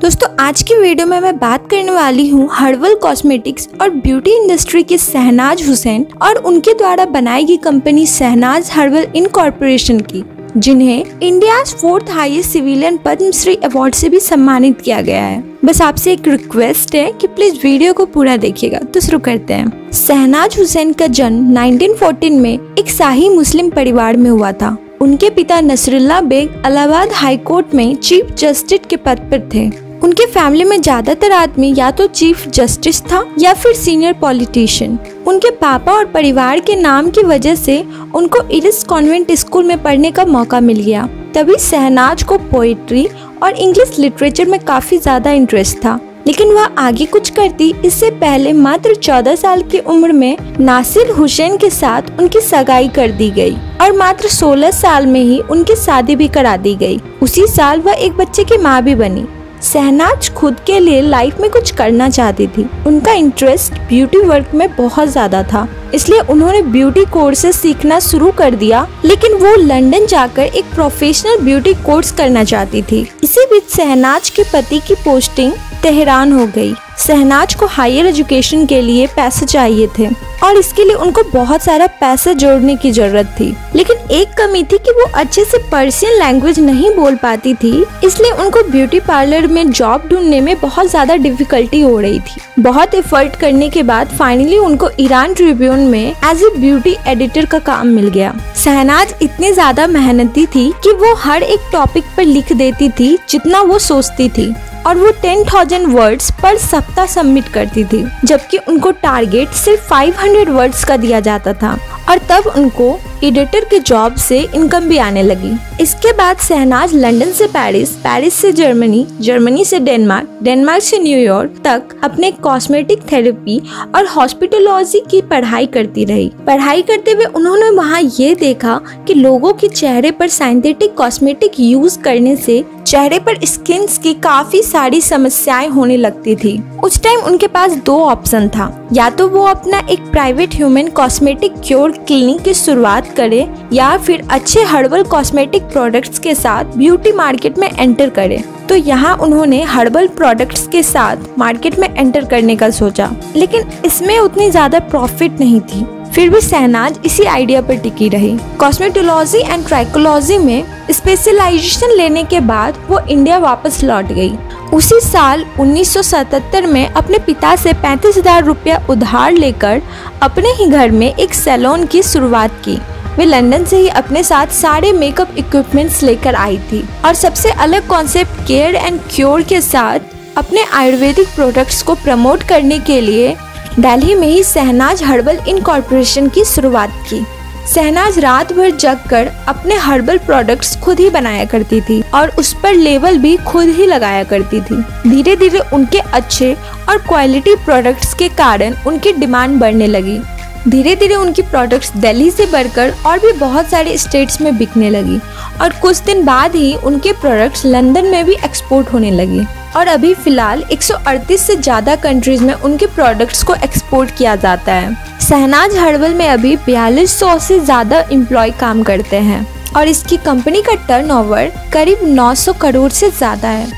दोस्तों आज की वीडियो में मैं बात करने वाली हूँ हर्बल कॉस्मेटिक्स और ब्यूटी इंडस्ट्री के शहनाज हुसैन और उनके द्वारा बनाई गई कंपनी शहनाज हर्बल इनकॉर्पोरेशन की, जिन्हें India 4th highest civilian Padmashri award से भी सम्मानित किया गया है। बस आपसे एक रिक्वेस्ट है कि प्लीज वीडियो को पूरा देखिएगा। तो शुरू करते हैं। शहनाज हुसैन का जन्म 1914 में एक शाही मुस्लिम परिवार में हुआ था। उनके पिता नसरुल्लाह बेग इलाहाबाद हाई कोर्ट में चीफ जस्टिस के पद पर थे। उनके फैमिली में ज्यादातर आदमी या तो चीफ जस्टिस था या फिर सीनियर पॉलिटिशियन। उनके पापा और परिवार के नाम की वजह से उनको इलिस कॉन्वेंट स्कूल में पढ़ने का मौका मिल गया। तभी शहनाज को पोएट्री और इंग्लिश लिटरेचर में काफी ज्यादा इंटरेस्ट था, लेकिन वह आगे कुछ करती इससे पहले मात्र 14 साल की उम्र में नासिर हुसैन के साथ उनकी सगाई कर दी गई और मात्र 16 साल में ही उनकी शादी भी करा दी गई। उसी साल वह एक बच्चे की माँ भी बनी। शहनाज खुद के लिए लाइफ में कुछ करना चाहती थी। उनका इंटरेस्ट ब्यूटी वर्क में बहुत ज्यादा था, इसलिए उन्होंने ब्यूटी कोर्सेज सीखना शुरू कर दिया, लेकिन वो लंदन जाकर एक प्रोफेशनल ब्यूटी कोर्स करना चाहती थी। इसी बीच शहनाज के पति की पोस्टिंग तेहरान हो गई। शहनाज को हायर एजुकेशन के लिए पैसे चाहिए थे और इसके लिए उनको बहुत सारा पैसे जोड़ने की जरूरत थी, लेकिन एक कमी थी कि वो अच्छे से पर्शियन लैंग्वेज नहीं बोल पाती थी, इसलिए उनको ब्यूटी पार्लर में जॉब ढूंढने में बहुत ज्यादा डिफिकल्टी हो रही थी। बहुत एफर्ट करने के बाद फाइनली उनको ईरान ट्रिब्यून में एज ए ब्यूटी एडिटर का काम मिल गया। शहनाज इतनी ज्यादा मेहनती थी कि वो हर एक टॉपिक पर लिख देती थी जितना वो सोचती थी, और वो 10,000 वर्ड्स पर सप्ताह सबमिट करती थी, जबकि उनको टारगेट सिर्फ 500 वर्ड्स का दिया जाता था। और तब उनको एडिटर के जॉब से इनकम भी आने लगी। इसके बाद शहनाज लंदन से पेरिस, पेरिस से जर्मनी, जर्मनी से डेनमार्क, डेनमार्क से न्यूयॉर्क तक अपने कॉस्मेटिक थेरेपी और हॉस्पिटोलॉजी की पढ़ाई करती रही। पढ़ाई करते हुए उन्होंने वहाँ ये देखा कि लोगों के चेहरे पर सिंथेटिक कॉस्मेटिक यूज करने से चेहरे पर स्किन की काफी सारी समस्याएं होने लगती थी। उस टाइम उनके पास दो ऑप्शन था, या तो वो अपना एक private human cosmetic cure clinic की शुरुआत करे या फिर अच्छे हर्बल कॉस्मेटिक प्रोडक्ट्स के साथ ब्यूटी मार्केट में एंटर करे। तो यहाँ उन्होंने हर्बल प्रोडक्ट्स के साथ मार्केट में एंटर करने का सोचा, लेकिन इसमें उतनी ज्यादा प्रॉफिट नहीं थी। फिर भी शहनाज इसी आइडिया पर टिकी रही। कॉस्मेटोलॉजी एंड ट्राइकोलॉजी में स्पेशलाइजेशन लेने के बाद वो इंडिया वापस लौट गई। उसी साल 1977 में अपने पिता से 35,000 रुपया उधार लेकर अपने ही घर में एक सैलून की शुरुआत की। वे लंदन से ही अपने साथ सारे मेकअप इक्विपमेंट्स लेकर आई थी और सबसे अलग कॉन्सेप्ट केयर एंड क्योर के साथ अपने आयुर्वेदिक प्रोडक्ट्स को प्रमोट करने के लिए दिल्ली में ही शहनाज हर्बल इनकॉर्पोरेशन की शुरुआत की। शहनाज रात भर जगकर अपने हर्बल प्रोडक्ट्स खुद ही बनाया करती थी और उस पर लेबल भी खुद ही लगाया करती थी। धीरे धीरे उनके अच्छे और क्वालिटी प्रोडक्ट्स के कारण उनकी डिमांड बढ़ने लगी। धीरे धीरे उनकी प्रोडक्ट्स दिल्ली से बढ़कर और भी बहुत सारे स्टेट्स में बिकने लगी और कुछ दिन बाद ही उनके प्रोडक्ट्स लंदन में भी एक्सपोर्ट होने लगी और अभी फिलहाल 138 से ज्यादा कंट्रीज में उनके प्रोडक्ट्स को एक्सपोर्ट किया जाता है। शहनाज हर्बल में अभी 4200 से ज्यादा एम्प्लॉय काम करते हैं और इसकी कंपनी का टर्नओवर करीब 900 करोड़ से ज्यादा है।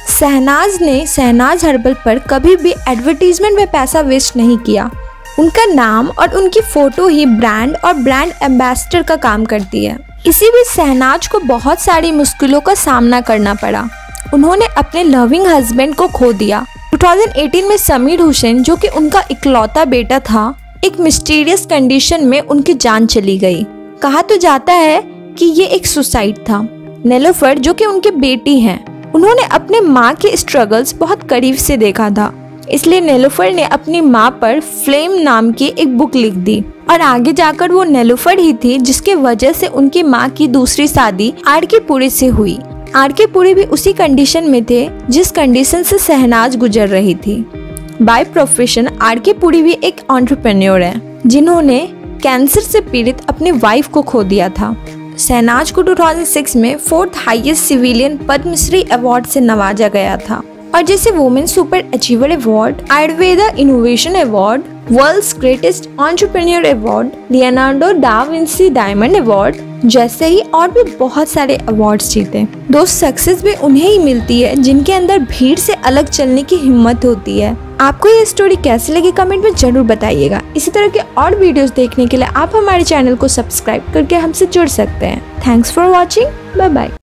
शहनाज ने शहनाज हर्बल पर कभी भी एडवर्टीजमेंट में पैसा वेस्ट नहीं किया। उनका नाम और उनकी फोटो ही ब्रांड और ब्रांड एम्बेसडर का काम करती है। इसी बीच शहनाज को बहुत सारी मुश्किलों का सामना करना पड़ा। उन्होंने अपने लविंग हस्बैंड को खो दिया। 2018 में समीर हुसैन, जो कि उनका इकलौता बेटा था, एक मिस्टीरियस कंडीशन में उनकी जान चली गई। कहा तो जाता है कि ये एक सुसाइड था। नेलोफर, जो कि उनके बेटी हैं, उन्होंने अपने माँ के स्ट्रगल्स बहुत करीब से देखा था, इसलिए नेलोफर ने अपनी माँ पर फ्लेम नाम की एक बुक लिख दी और आगे जाकर वो नेलोफर ही थी जिसके वजह से उनकी माँ की दूसरी शादी आर.के. पुरी से हुई। आर.के. पुरी भी उसी कंडीशन में थे जिस कंडीशन से शहनाज गुजर रही थी। By profession R K. पुरी भी एक एंटरप्रेन्योर है जिन्होंने कैंसर से पीड़ित अपनी वाइफ को खो दिया था। शहनाज को 2006 में 4th highest civilian Padmashri award से नवाजा गया था। और जैसे women super achiever award, Ayurveda innovation award, world's greatest entrepreneur award, Leonardo da Vinci diamond award जैसे ही और भी बहुत सारे अवार्ड्स जीते। दोस्त, सक्सेस भी उन्हें ही मिलती है जिनके अंदर भीड़ से अलग चलने की हिम्मत होती है। आपको ये स्टोरी कैसी लगी कमेंट में जरूर बताइएगा। इसी तरह के और वीडियोस देखने के लिए आप हमारे चैनल को सब्सक्राइब करके हमसे जुड़ सकते हैं। Thanks for watching, bye bye.